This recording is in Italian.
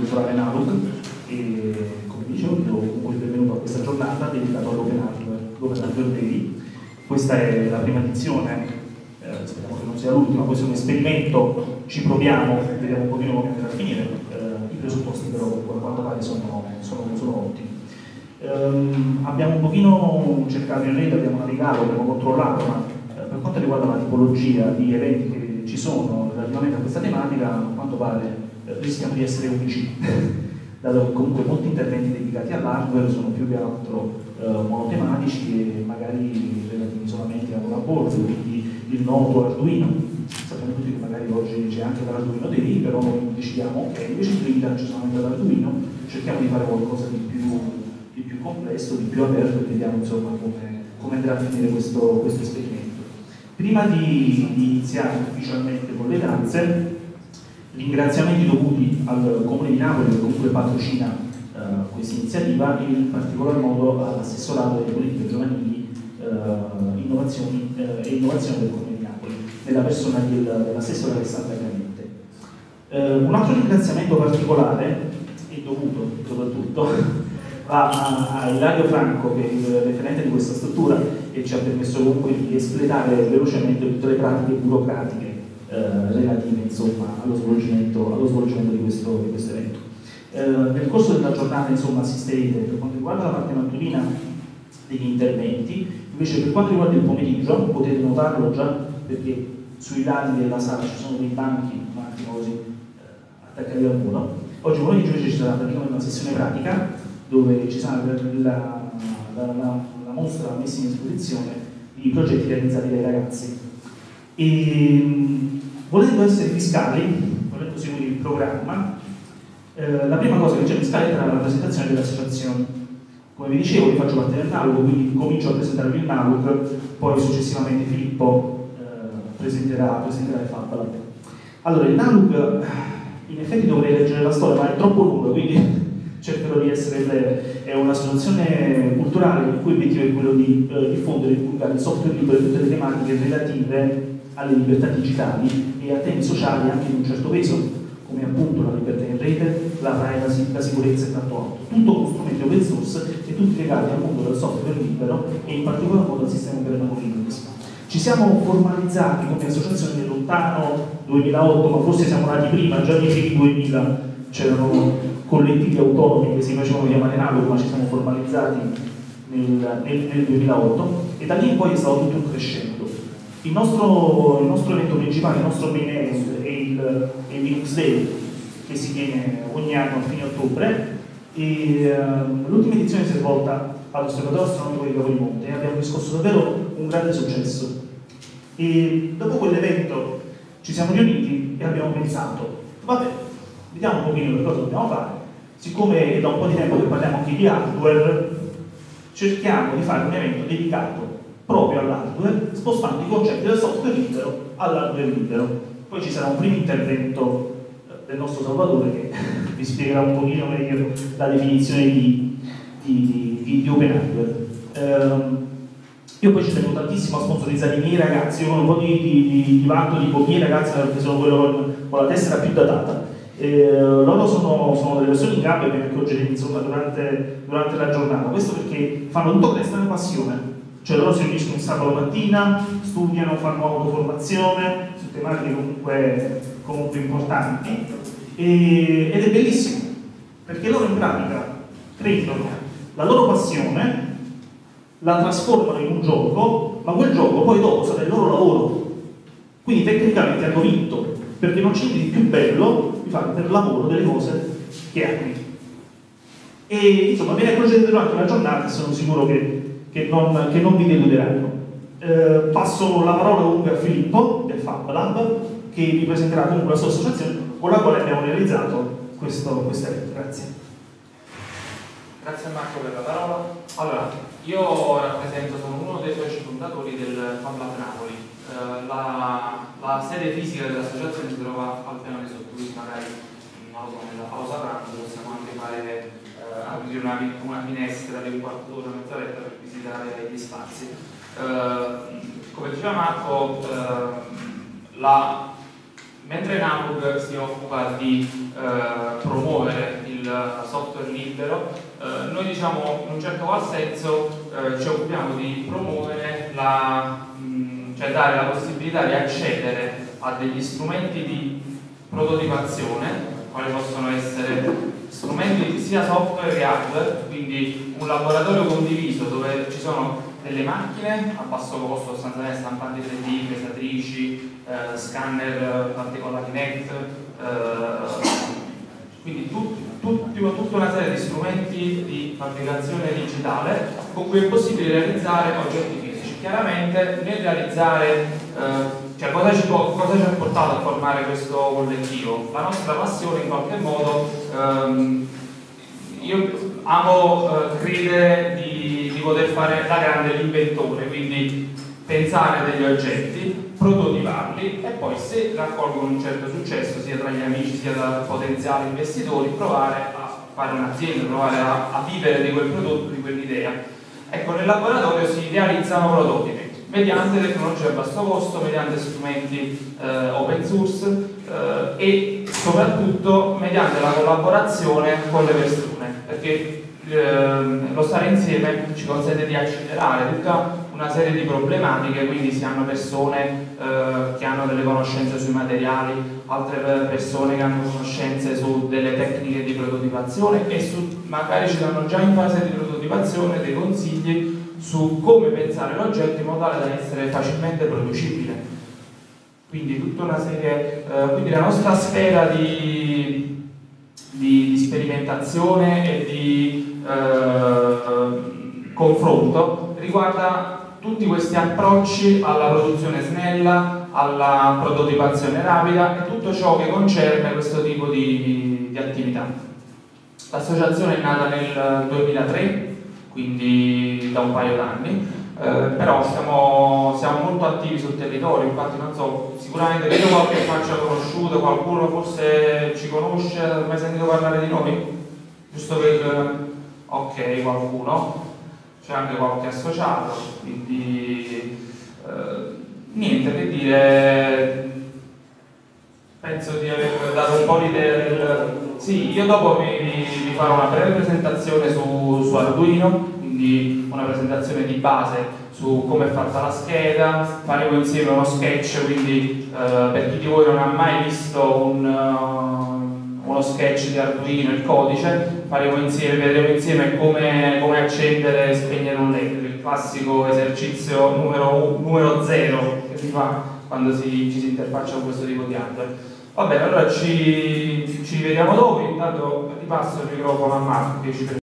culturale NALUC e, come dicevo, do comunque il benvenuto a questa giornata dedicata all'Open Hardware Day. Questa è la prima edizione, speriamo che non sia l'ultima, questo è un esperimento, ci proviamo, vediamo un pochino come andrà a finire, i presupposti però a quanto pare sono ottimi. Abbiamo un pochino cercato in rete, abbiamo navigato, abbiamo controllato, ma per quanto riguarda la tipologia di eventi che ci sono relativamente a questa tematica, a quanto pare rischiamo di essere unici, dato che comunque molti interventi dedicati all'hardware sono più che altro monotematici e magari relativi solamente a una board, quindi il noto Arduino. Sappiamo tutti che magari oggi c'è anche l'Arduino Day, però noi decidiamo che invece di limitarci solamente all'Arduino cerchiamo di fare qualcosa di più complesso, di più aperto e vediamo insomma come andrà a finire questo esperimento. Prima di iniziare ufficialmente con le danze, ringraziamenti dovuti al Comune di Napoli che comunque patrocina questa iniziativa e in particolar modo all'assessorato delle politiche giovanili, innovazione del Comune di Napoli, nella persona dell'assessore Alessandra Granite. Un altro ringraziamento particolare e dovuto soprattutto a Ilario Franco, che è il referente di questa struttura e ci ha permesso comunque di espletare velocemente tutte le pratiche burocratiche relative insomma, allo svolgimento di questo evento. Nel corso della giornata insomma, assisterete per quanto riguarda la parte mattutina degli interventi, invece per quanto riguarda il pomeriggio potete notarlo già perché sui lati della sala ci sono dei banchi un attimo così attaccati al muro. Oggi pomeriggio ci sarà praticamente una sessione pratica dove ci sarà la mostra messa in esposizione di progetti realizzati dai ragazzi. Volendo essere fiscali, volendo seguire il programma, la prima cosa che c'è in scaletta era la presentazione delle associazioni. Come vi dicevo, io faccio parte del NALUC, quindi comincio a presentare il NALUC, poi successivamente Filippo presenterà il Fab Lab. Allora, il NALUC, in effetti dovrei leggere la storia, ma è troppo lungo, quindi cercherò di essere breve. È un'associazione culturale il cui obiettivo è quello di diffondere e divulgare il software libero e tutte le tematiche relative alle libertà digitali e a temi sociali anche di un certo peso, come appunto la libertà in rete, la privacy, la sicurezza e tanto altro. Tutto con strumenti open source e tutti legati al mondo del software libero e in particolar modo al sistema operativo Linux. Ci siamo formalizzati come associazione nel lontano 2008, ma forse siamo nati prima, già nei primi 2000 c'erano collettivi autonomi che si facevano chiamare NALUC, ma ci siamo formalizzati nel 2008 e da lì in poi è stato tutto un crescendo. Il nostro evento principale, il nostro main event è il Linux Day che si tiene ogni anno a fine ottobre e l'ultima edizione si è svolta all'Osservatorio Astronomico di Capodimonte e abbiamo riscosso davvero un grande successo. E dopo quell'evento ci siamo riuniti e abbiamo pensato, vabbè, vediamo un pochino che cosa dobbiamo fare. Siccome è da un po' di tempo che parliamo anche di hardware, cerchiamo di fare un evento dedicato proprio all'hardware, spostando i concetti del software libero all'hardware libero. Poi ci sarà un primo intervento del nostro Salvatore che vi spiegherà un pochino meglio la definizione di open hardware. Io poi ci tengo tantissimo a sponsorizzare i miei ragazzi, io ho un po' di vanto, dico miei ragazzi perché sono quello con la tessera più datata. Loro sono delle persone in gamba che accorgerete insomma durante la giornata, questo perché fanno tutto con estrema passione, cioè loro si riuniscono il sabato mattina, studiano, fanno autoformazione su tematiche comunque importanti ed è bellissimo perché loro in pratica prendono la loro passione, la trasformano in un gioco, ma quel gioco poi dopo sarà il loro lavoro, quindi tecnicamente hanno vinto perché non c'è niente di più bello di fare per lavoro delle cose che ami. E insomma ve ne accorgerete durante la giornata e sono sicuro che non vi deluderanno. Passo la parola comunque a Filippo del Fab Lab che vi presenterà comunque la sua associazione con la quale abbiamo realizzato questo evento. Grazie. Grazie a Marco per la parola. Allora, io sono uno dei soci fondatori del Fab Lab Napoli. La sede fisica dell'associazione si trova al piano di sotto, quindi magari non lo so, nella pausa pranzo possiamo anche aprire una finestra di un quarto d'ora, mezz'oretta per visitare gli spazi. Come diceva Marco, mentre NALUC si occupa di promuovere il software libero, noi diciamo in un certo qual senso ci occupiamo di promuovere cioè dare la possibilità di accedere a degli strumenti di prototipazione, quali possono essere strumenti sia software che hardware, quindi un laboratorio condiviso dove ci sono delle macchine a basso costo, sostanzialmente stampanti 3D, pesatrici, scanner particolari NET, quindi tutta una serie di strumenti di fabbricazione digitale con cui è possibile realizzare oggetti fisici. Chiaramente nel realizzare, cioè cosa ci ha portato a formare questo collettivo? La nostra passione in qualche modo, io amo credere di poter fare da grande l'inventore, quindi pensare degli oggetti, prototiparli e poi se raccolgono un certo successo sia tra gli amici sia tra potenziali investitori, provare a fare un'azienda, provare a vivere di quel prodotto, di quell'idea. Ecco, nel laboratorio si realizzano prototipi mediante tecnologie a basso costo, mediante strumenti open source e soprattutto mediante la collaborazione con le persone, perché lo stare insieme ci consente di accelerare tutta una serie di problematiche, quindi si hanno persone che hanno delle conoscenze sui materiali, altre persone che hanno conoscenze su delle tecniche di prototipazione e magari ci danno già in fase di prototipazione dei consigli su come pensare l'oggetto in modo tale da essere facilmente producibile. Quindi tutta una serie, quindi la nostra sfera di sperimentazione e di confronto riguarda tutti questi approcci alla produzione snella, alla prototipazione rapida e tutto ciò che concerne questo tipo di attività. L'associazione è nata nel 2003, quindi da un paio d'anni, però siamo molto attivi sul territorio, infatti non so, sicuramente vedo qualche faccia conosciuta, qualcuno forse ci conosce, ha mai sentito parlare di noi? Giusto per... ok, qualcuno. C'è anche qualche associato, quindi niente che dire, penso di aver dato un po' l'idea del... Sì, io dopo vi farò una breve presentazione su Arduino, quindi una presentazione di base su come è fatta la scheda, faremo insieme uno sketch, quindi per chi di voi non ha mai visto uno sketch di Arduino, il codice, vedremo insieme come accendere e spegnere un LED, il classico esercizio numero 0 che si fa quando ci si interfaccia con questo tipo di hardware. Va bene, allora ci vediamo dopo, intanto ti passo il microfono a Marco che ci